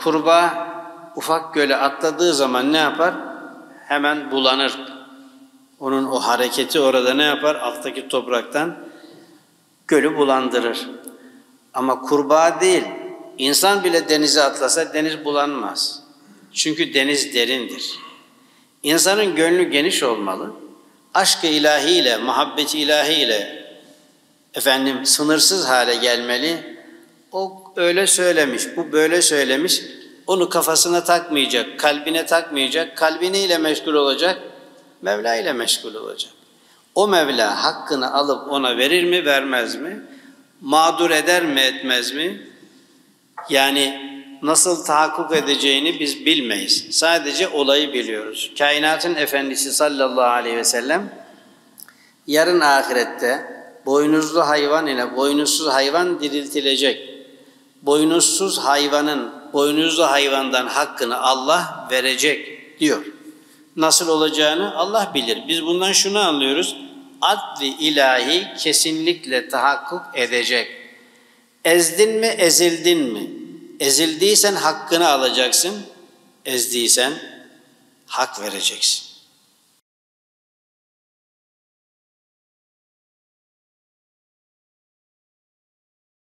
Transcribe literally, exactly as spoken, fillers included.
kurbağa ufak göle atladığı zaman ne yapar? Hemen bulanır. Onun o hareketi orada ne yapar? Alttaki topraktan gölü bulandırır. Ama kurbağa değil, insan bile denize atlasa deniz bulanmaz. Çünkü deniz derindir. İnsanın gönlü geniş olmalı. Aşk-ı ilahiyle, muhabbeti ilahiyle efendim sınırsız hale gelmeli. O öyle söylemiş, bu böyle söylemiş. Onu kafasına takmayacak, kalbine takmayacak. Kalbi neyle meşgul olacak? Mevla ile meşgul olacak. O Mevla hakkını alıp ona verir mi, vermez mi? Mağdur eder mi, etmez mi? Yani nasıl tahakkuk edeceğini biz bilmeyiz. Sadece olayı biliyoruz. Kainatın efendisi sallallahu aleyhi ve sellem yarın ahirette boynuzlu hayvan ile boynuzsuz hayvan diriltilecek. Boynuzsuz hayvanın boynuzlu hayvandan hakkını Allah verecek diyor. Nasıl olacağını Allah bilir. Biz bundan şunu anlıyoruz. Adli ilahi kesinlikle tahakkuk edecek. Ezdin mi, ezildin mi? Ezildiysen hakkını alacaksın. Ezdiysen hak vereceksin.